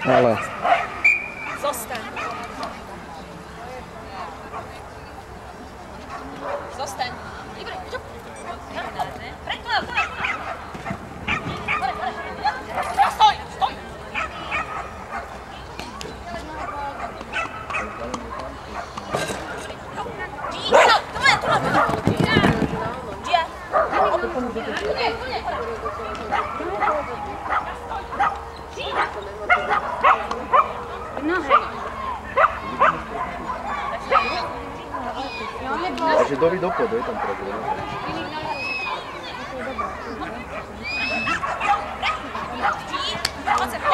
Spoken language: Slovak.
Ale... Zostaň. Zostaň. Stoj, stoj. Takže dori dopodu je tam problém. Poď sa.